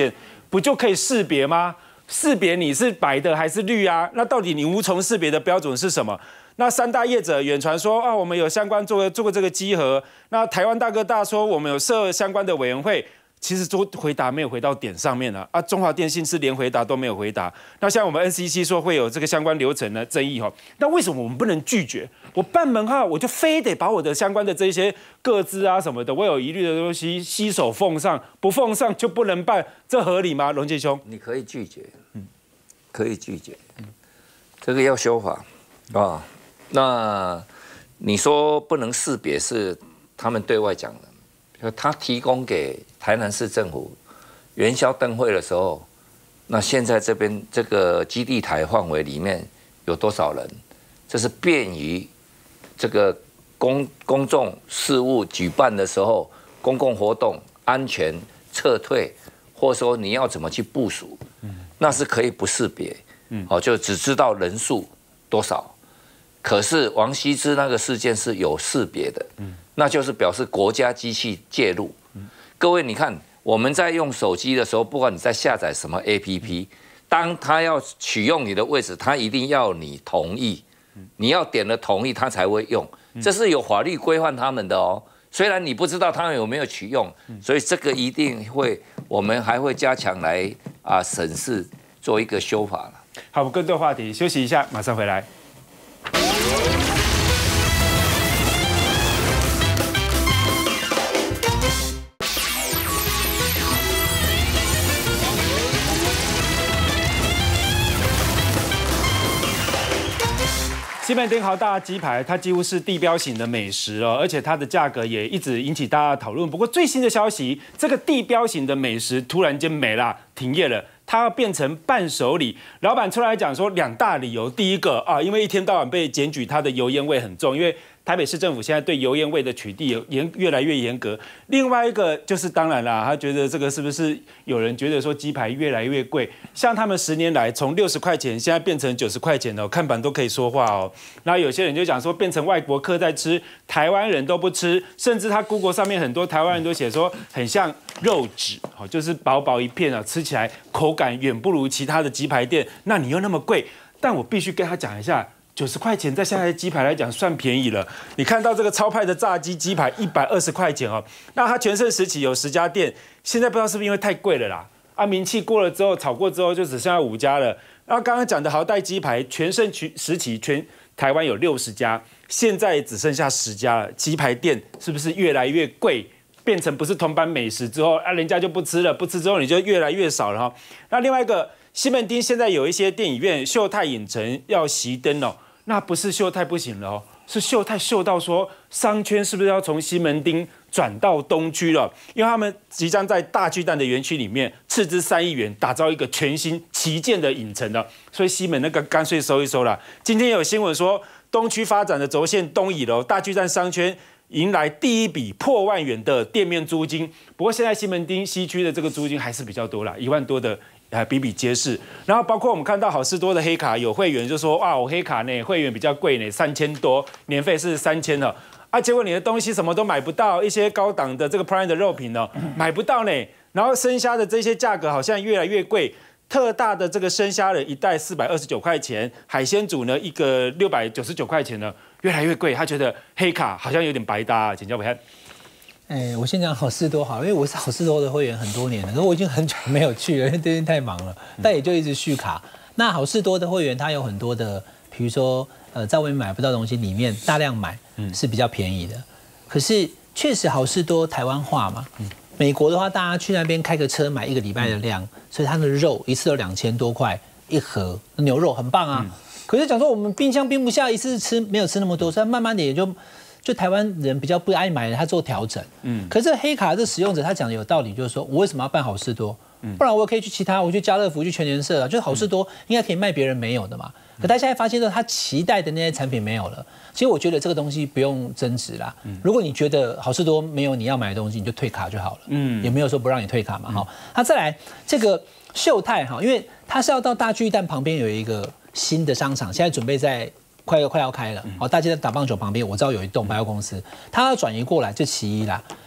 [SPEAKER 1] 不就可以识别吗？识别你是白的还是绿啊？那到底你无从识别的标准是什么？那三大业者远传说啊，我们有相关做做过这个稽核。那台湾大哥大说我们有设相关的委员会。其实都回答没有回到点上面了啊！中华电信是连回答都没有回答。那像我们 N C C 说会有这个相关流程的争议哈，那为什么我们不能拒绝？我办门号我就非得把我的相关的这些个资啊什么的，我有疑虑的东西携手奉上，不奉上就不能办，这合理吗？龙介兄，
[SPEAKER 3] 你可以拒绝，嗯，可以拒绝，嗯，这个要修法啊。那你说不能识别是他们对外讲的。他提供给台南市政府元宵灯会的时候，那现在这边这个基地台范围里面有多少人？这是便于这个公公众事务举办的时候，公共活动安全撤退，或者说你要怎么去部署，那是可以不识别，哦，就只知道人数多少。可是王羲之那个事件是有识别的。那就是表示国家机器介入。各位，你看我们在用手机的时候，不管你在下载什么 A P P， 当他要取用你的位置，他一定要你同意，你要点了同意，他才会用。这是有法律规范他们的哦。虽然你不知道他们有没有取用，所以这个一定会，我们还会加强来啊审视，做一个修法了。
[SPEAKER 1] 好，我们更多话题休息一下，马上回来。西门町豪大鸡排，它几乎是地标型的美食哦，而且它的价格也一直引起大家的讨论。不过最新的消息，这个地标型的美食突然间没了，停业了。它要变成伴手礼，老板出来讲说两大理由。第一个啊，因为一天到晚被检举它的油烟味很重，因为台北市政府现在对油烟味的取缔严越来越严格。另外一个就是当然啦，他觉得这个是不是有人觉得说鸡排越来越贵？像他们十年来从六十块钱现在变成九十块钱哦，看板都可以说话哦。然后有些人就讲说变成外国客在吃，台湾人都不吃，甚至他 Google 上面很多台湾人都写说很像肉纸，好，就是薄薄一片啊，吃起来口感远不如其他的鸡排店。那你又那么贵，但我必须跟他讲一下。九十块钱在现在的鸡排来讲算便宜了。你看到这个超派的炸鸡鸡排一百二十块钱哦，那它全盛时期有十家店，现在不知道是不是因为太贵了啦？啊，名气过了之后，炒过之后就只剩下五家了。然后刚刚讲的豪代鸡排全盛时期全台湾有六十家，现在只剩下十家了。鸡排店是不是越来越贵？变成不是同班美食之后啊，人家就不吃了，不吃之后你就越来越少了哈。那另外一个西门町现在有一些电影院，秀泰影城要熄灯哦。那不是秀泰不行了哦，是秀泰秀到说商圈是不是要从西门町转到东区了？因为他们即将在大巨蛋的园区里面斥资三亿元打造一个全新旗舰的影城了，所以西门那个干脆收一收了。今天有新闻说，东区发展的轴线东倚楼大巨蛋商圈迎来第一笔破万元的店面租金，不过现在西门町西区的这个租金还是比较多啦，一万多的。还比比皆是，然后包括我们看到好事多的黑卡有会员就说哇，我黑卡呢会员比较贵呢，三千多，年费是三千了啊，结果你的东西什么都买不到，一些高档的这个 Prime 的肉品呢买不到呢，然后生虾的这些价格好像越来越贵，特大的这个生虾的一袋四百二十九块钱，海鲜组呢一个六百九十九块钱呢，越来越贵，他觉得黑卡好像有点白搭，请教伟汉。
[SPEAKER 2] 哎，我先讲好事多好，因为我是好事多的会员很多年了，可是我已经很久没有去了，因为最近太忙了，但也就一直续卡。那好事多的会员，它有很多的，比如说呃，在外面买不到东西，里面大量买是比较便宜的。可是确实好事多台湾化嘛，美国的话，大家去那边开个车买一个礼拜的量，所以它的肉一次都两千多块一盒，牛肉很棒啊。可是讲说我们冰箱冰不下，一次吃没有吃那么多，所以慢慢的也就。就台湾人比较不爱买的，他做调整。嗯，可是黑卡这使用者他讲的有道理，就是说我为什么要办好事多？不然我可以去其他，我去家乐福、去全联社啊，就是好事多应该可以卖别人没有的嘛。可他现在发现到他期待的那些产品没有了，其实我觉得这个东西不用增值啦。如果你觉得好事多没有你要买的东西，你就退卡就好了。嗯，也没有说不让你退卡嘛。哈，那再来这个秀泰哈，因为它是要到大巨蛋旁边有一个新的商场，现在准备在。快要快要开了，哦，大家在打棒球旁边，我知道有一栋百货公司，它要转移过来，这其一啦。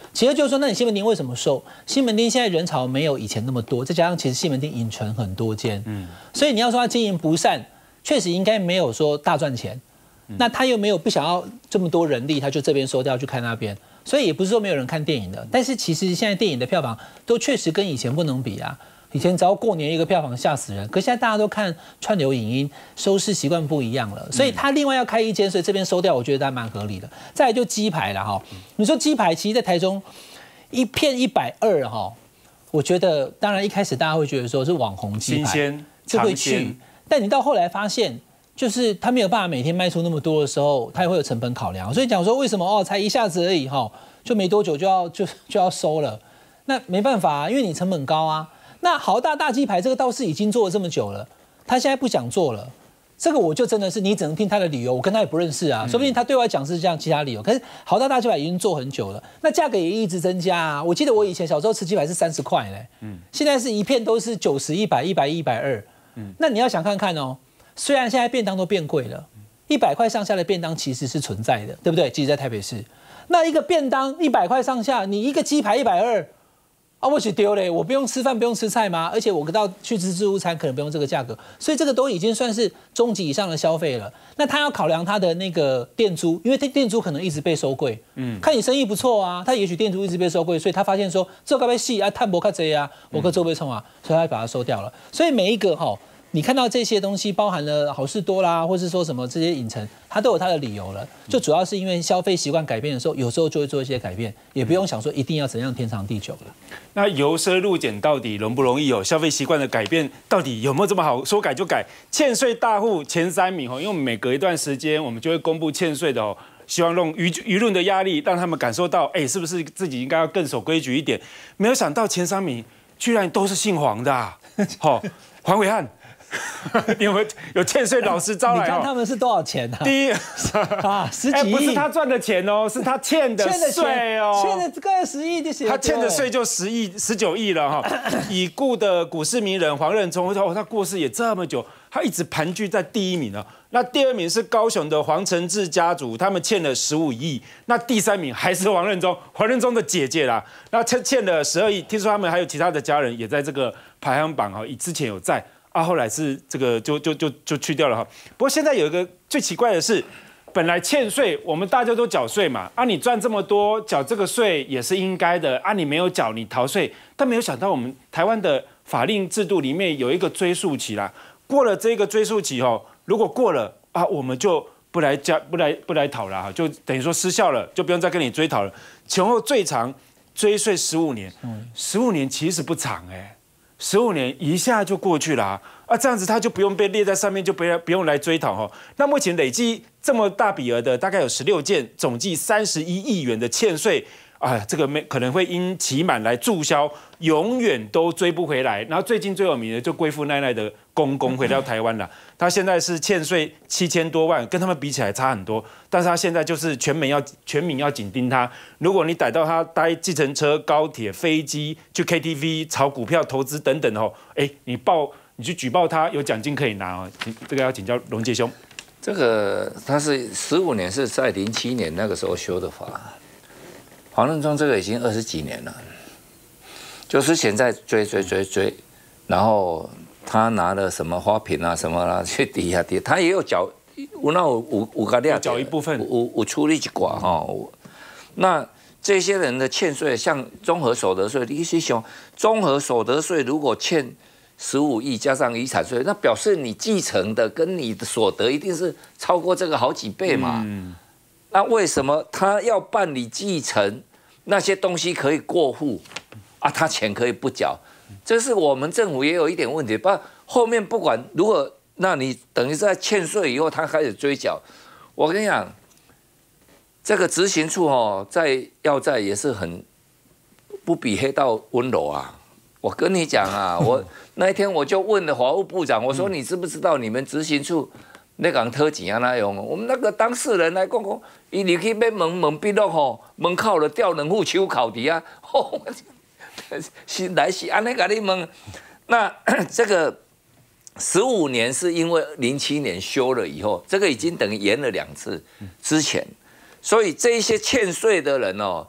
[SPEAKER 2] 其实就是说，那你西门町为什么收？西门町现在人潮没有以前那么多，再加上其实西门町影城很多间，嗯，所以你要说它经营不善，确实应该没有说大赚钱。嗯、那他又没有不想要这么多人力，他就这边收掉去看那边，所以也不是说没有人看电影的。但是其实现在电影的票房都确实跟以前不能比啊。以前只要过年一个票房吓死人，可现在大家都看串流影音，收视习惯不一样了，所以他另外要开一间，所以这边收掉，我觉得还蛮合理的。再来就鸡排了哈，你说鸡排，其实在台中一片一百二哈，我觉得当然一开始大家会觉得说是网红鸡排，就会去，但你到后来发现，就是他没有办法每天卖出那么多的时候，他也会有成本考量，所以讲说为什么哦，才一下子而已哈，就没多久就要就就要收了，那没办法啊，因为你成本高啊。那豪大大鸡排这个倒是已经做了这么久了，他现在不想做了，这个我就真的是你只能听他的理由，我跟他也不认识啊，说不定他对我来讲是这样其他理由。可是豪大大鸡排已经做很久了，那价格也一直增加啊。我记得我以前小时候吃鸡排是三十块嘞，嗯，现在是一片都是九十、一百、一百一、一百二，嗯，那你要想看看哦，虽然现在便当都变贵了，一百块上下的便当其实是存在的，对不对？即使在台北市，那一个便当一百块上下，你一个鸡排一百二。啊，我去丢嘞！我不用吃饭，不用吃菜吗？而且我到去吃自助餐，可能不用这个价格，所以这个都已经算是中级以上的消费了。那他要考量他的那个店租，因为他店租可能一直被收贵。嗯，看你生意不错啊，他也许店租一直被收贵，所以他发现说这该不细啊，碳博卡这啊，我可做被冲啊，所以他把它收掉了。所以每一个哈，你看到这些东西，包含了好事多啦，或是说什么这些影城，它都有它的理由了。就主要是因为消费习惯改变的时候，有时候就会做一些改变，也不用想说一定要怎样天长地久了。
[SPEAKER 1] 那由奢入俭到底容不容易哦？消费习惯的改变到底有没有这么好？说改就改？欠税大户前三名哦，因为我们每隔一段时间我们就会公布欠税的哦，希望用舆舆论的压力让他们感受到，哎，是不是自己应该要更守规矩一点？没有想到前三名居然都是姓黄的啊！好、哦，黄伟汉。你有没有有欠税老师招来、哦？
[SPEAKER 2] 你看他们是多少钱啊？
[SPEAKER 1] 第一
[SPEAKER 2] 啊，十几亿、欸，
[SPEAKER 1] 不是他赚的钱哦，是他欠的税哦，
[SPEAKER 2] 欠的个十亿就
[SPEAKER 1] 他欠的税就十亿、十九亿了哈、哦。已故的股市名人黄任中，哦，他过世也这么久，他一直盘踞在第一名哦。那第二名是高雄的黄承志家族，他们欠了十五亿。那第三名还是黄任中，黄任中的姐姐啦，那欠欠了十二亿。听说他们还有其他的家人也在这个排行榜哈，之前有在。啊，后来是这个就就就就去掉了哈。不过现在有一个最奇怪的是，本来欠税，我们大家都缴税嘛，啊，你赚这么多，缴这个税也是应该的，啊，你没有缴，你逃税。但没有想到，我们台湾的法令制度里面有一个追溯期啦，过了这个追溯期哦，如果过了啊，我们就不来加不来不来讨了哈，就等于说失效了，就不用再跟你追讨了。前后最长追税十五年，十五年其实不长哎、欸。十五年一下就过去了啊！啊，这样子他就不用被列在上面，就不不用来追讨哈。那目前累计这么大笔额的，大概有十六件，总计三十一亿元的欠税啊，这个没可能会因期满来注销，永远都追不回来。然后最近最有名的就贵妇奈奈的公公回到台湾了，他现在是欠税七千多万，跟他们比起来差很多。但是他现在就是全民要全民要紧盯他，如果你逮到他搭计程车、高铁、飞机去 K T V、炒股票、投资等等哦，哎，你报你去举报他，有奖金可以拿哦。这个要请教荣介兄。
[SPEAKER 3] 这个他是十五年是在零七年那个时候修的法。黄任中这个已经二十几年了，就是现在追追追追，然后他拿了什么花瓶啊什么啦去抵啊抵，他也有缴，有那有有有个量
[SPEAKER 1] 缴一部分，
[SPEAKER 3] 有有处理一寡哈。那这些人的欠税，像综合所得税，你去想，综合所得税如果欠十五亿加上遗产税，那表示你继承的跟你的所得一定是超过这个好几倍嘛。嗯，那为什么他要办理继承？那些东西可以过户啊，他钱可以不缴，这是我们政府也有一点问题。不，后面不管如果，那你等于在欠税以后，他开始追缴。我跟你讲，这个执行处哦，在要在也是很不比黑道温柔啊。我跟你讲啊，我那一天我就问了法务部长，我说你知不知道你们执行处？那讲特钱啊那用，我们那个当事人来讲讲，伊入去要门门闭落吼，门口就吊两副手铐伫啊，吼，是来是安尼甲你问。那这个十五年是因为零七年修了以后，这个已经等于延了两次之前，所以这一些欠税的人哦，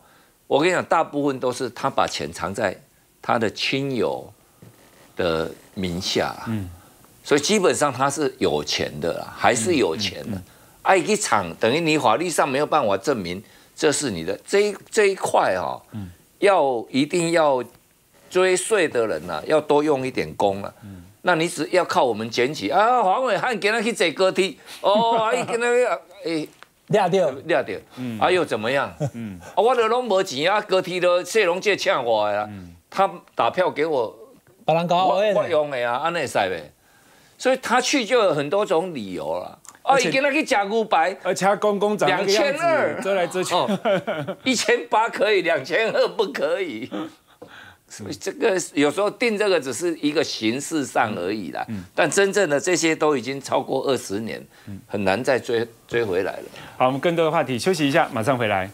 [SPEAKER 3] 我跟你讲，大部分都是他把钱藏在他的亲友的名下，嗯，所以基本上他是有钱的啦，还是有钱的。啊，一场等于你法律上没有办法证明这是你的这一这一块哈、哦，嗯，要一定要追税的人呐、啊，要多用一点功了。嗯，那你只要靠我们捡起啊，黄伟汉给他去坐高铁，哦，啊，伊给他诶。
[SPEAKER 2] 抓到，
[SPEAKER 3] 抓到，啊又怎么样？嗯，啊我都拢无钱啊，高铁都谢龙介欠我的啊，他打票给我，
[SPEAKER 2] 别人搞
[SPEAKER 3] 我我用的啊，安内使呗。所以他去就有很多种理由了。哦，伊跟他去假牛排，
[SPEAKER 1] 而且他公公长
[SPEAKER 3] 两千二，
[SPEAKER 1] 遮来遮去，
[SPEAKER 3] 一千八可以，两千二不可以。所以这个有时候定这个只是一个形式上而已啦，嗯、但真正的这些都已经超过二十年，很难再追追回来了。
[SPEAKER 1] 好，我们更多的话题休息一下，马上回来。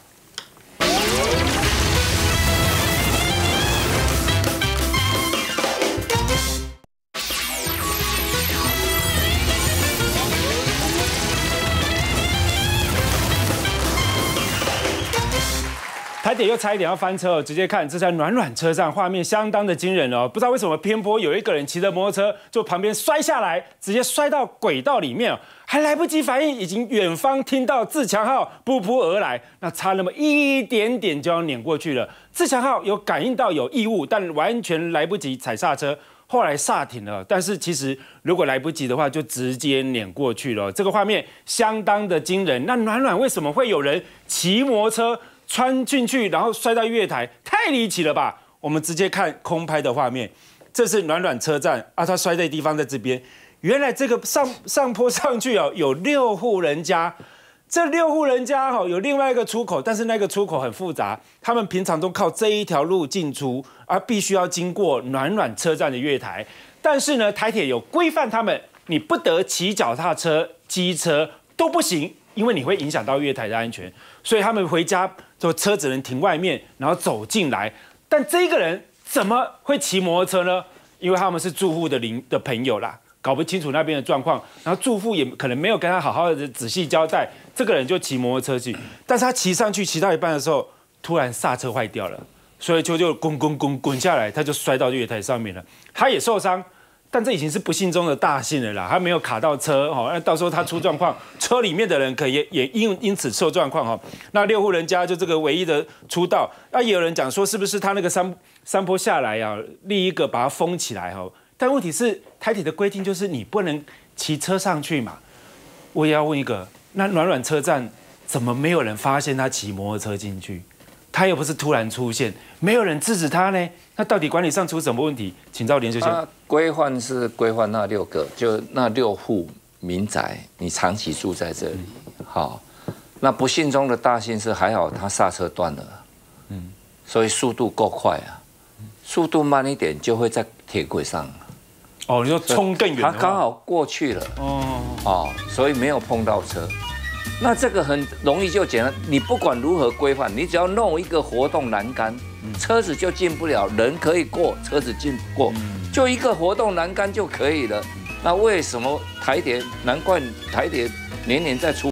[SPEAKER 1] 台铁又差一点要翻车哦！直接看这在暖暖车上，画面相当的惊人哦。不知道为什么偏颇，有一个人骑着摩托车就旁边摔下来，直接摔到轨道里面哦，还来不及反应，已经远方听到自强号噗噗而来，那差那么一点点就要碾过去了。自强号有感应到有异物，但完全来不及踩刹车。后来刹停了，但是其实如果来不及的话，就直接碾过去了。这个画面相当的惊人。那暖暖为什么会有人骑摩托车穿进去，然后摔到月台？太离奇了吧！我们直接看空拍的画面，这是暖暖车站啊，他摔的地方在这边。原来这个上上坡上去哦，有六户人家。这六户人家哈有另外一个出口，但是那个出口很复杂，他们平常都靠这一条路进出，而必须要经过暖暖车站的月台。但是呢，台铁有规范他们，你不得骑脚踏车、机车都不行，因为你会影响到月台的安全。所以他们回家就车只能停外面，然后走进来。但这个人怎么会骑摩托车呢？因为他们是住户的邻的朋友啦。搞不清楚那边的状况，然后住户也可能没有跟他好好的仔细交代，这个人就骑摩托车去，但是他骑上去骑到一半的时候，突然刹车坏掉了，所以就就滚滚滚滚下来，他就摔到月台上面了，他也受伤，但这已经是不幸中的大幸了啦，他没有卡到车哦，那到时候他出状况，车里面的人可也也因因此受状况哈，那六户人家就这个唯一的出道，那也有人讲说是不是他那个山山坡下来啊，另一个把它封起来哈。但问题是，台铁的规定就是你不能骑车上去嘛。我也要问一个，那暖暖车站怎么没有人发现他骑摩托车进去？他又不是突然出现，没有人制止他呢？那到底管理上出什么问题？请教连秀先。
[SPEAKER 3] 规范是规范那六个，就那六户民宅，你长期住在这里，好。那不幸中的大幸是还好他刹车断了，嗯，所以速度够快啊，速度慢一点就会在铁轨上。
[SPEAKER 1] 哦，你说冲更远，
[SPEAKER 3] 他刚好过去了，哦，哦，所以没有碰到车。那这个很容易就简单，你不管如何规范，你只要弄一个活动栏杆，车子就进不了，人可以过，车子进不过，就一个活动栏杆就可以了。那为什么台铁？难怪台铁年年在出。